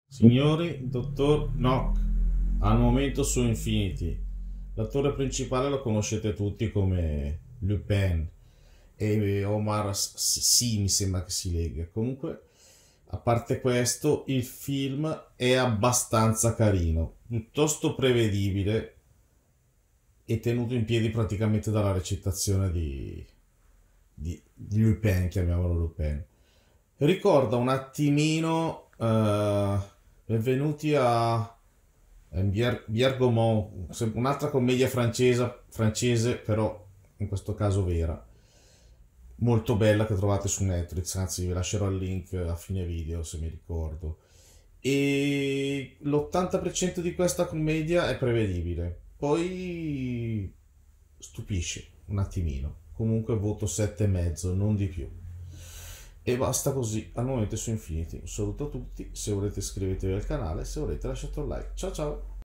Signori, dottor Nock, al momento su Infinity. L'attore principale lo conoscete tutti come Lupin e Omar Sy, mi sembra che si lega. Comunque, a parte questo, il film è abbastanza carino, piuttosto prevedibile e tenuto in piedi praticamente dalla recitazione di Lupin, chiamiamolo Lupin. Ricorda un attimino Benvenuti a Biergomont, un'altra commedia francese, però in questo caso vera, molto bella, che trovate su Netflix, anzi vi lascerò il link a fine video se mi ricordo. E l'80% di questa commedia è prevedibile, poi stupisce un attimino. Comunque voto 7,5, non di più. E basta così, al momento su Infinity. Un saluto a tutti, se volete iscrivetevi al canale, se volete lasciate un like. Ciao ciao!